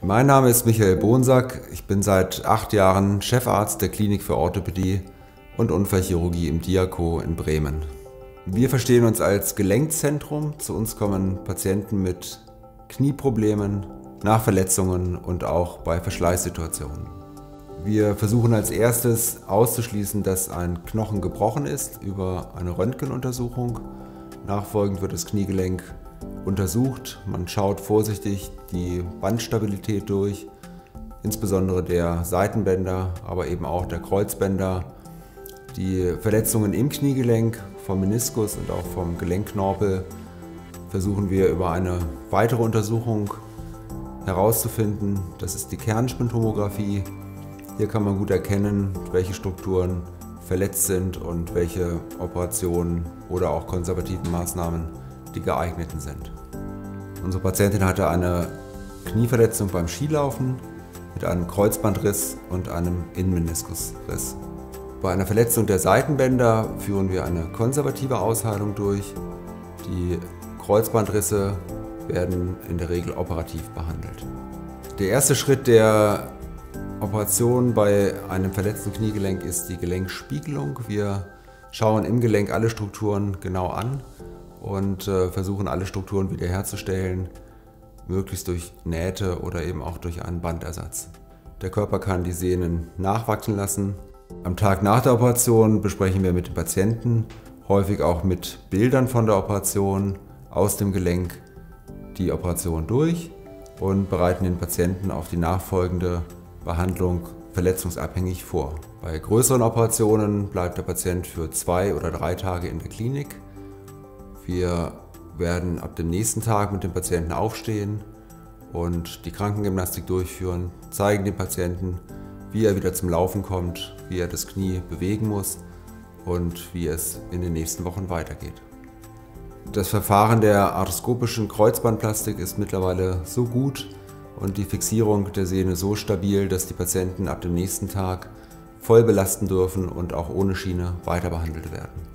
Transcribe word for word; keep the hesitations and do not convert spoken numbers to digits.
Mein Name ist Michael Bonsack. Ich bin seit acht Jahren Chefarzt der Klinik für Orthopädie und Unfallchirurgie im Diaco in Bremen. Wir verstehen uns als Gelenkzentrum. Zu uns kommen Patienten mit Knieproblemen, nach Verletzungen und auch bei Verschleißsituationen. Wir versuchen als erstes auszuschließen, dass ein Knochen gebrochen ist über eine Röntgenuntersuchung. Nachfolgend wird das Kniegelenk untersucht. Man schaut vorsichtig die Bandstabilität durch, insbesondere der Seitenbänder, aber eben auch der Kreuzbänder. Die Verletzungen im Kniegelenk, vom Meniskus und auch vom Gelenkknorpel versuchen wir über eine weitere Untersuchung herauszufinden. Das ist die Kernspintomographie. Hier kann man gut erkennen, welche Strukturen verletzt sind und welche Operationen oder auch konservativen Maßnahmen die geeigneten sind. Unsere Patientin hatte eine Knieverletzung beim Skilaufen mit einem Kreuzbandriss und einem Innenmeniskusriss. Bei einer Verletzung der Seitenbänder führen wir eine konservative Ausheilung durch. Die Kreuzbandrisse werden in der Regel operativ behandelt. Der erste Schritt der Operation bei einem verletzten Kniegelenk ist die Gelenkspiegelung. Wir schauen im Gelenk alle Strukturen genau an und äh, versuchen alle Strukturen wiederherzustellen, möglichst durch Nähte oder eben auch durch einen Bandersatz. Der Körper kann die Sehnen nachwachsen lassen. Am Tag nach der Operation besprechen wir mit dem Patienten, häufig auch mit Bildern von der Operation aus dem Gelenk, die Operation durch und bereiten den Patienten auf die nachfolgende Behandlung verletzungsabhängig vor. Bei größeren Operationen bleibt der Patient für zwei oder drei Tage in der Klinik. Wir werden ab dem nächsten Tag mit dem Patienten aufstehen und die Krankengymnastik durchführen, zeigen dem Patienten, wie er wieder zum Laufen kommt, wie er das Knie bewegen muss und wie es in den nächsten Wochen weitergeht. Das Verfahren der arthroskopischen Kreuzbandplastik ist mittlerweile so gut und die Fixierung der Sehne so stabil, dass die Patienten ab dem nächsten Tag voll belasten dürfen und auch ohne Schiene weiter behandelt werden.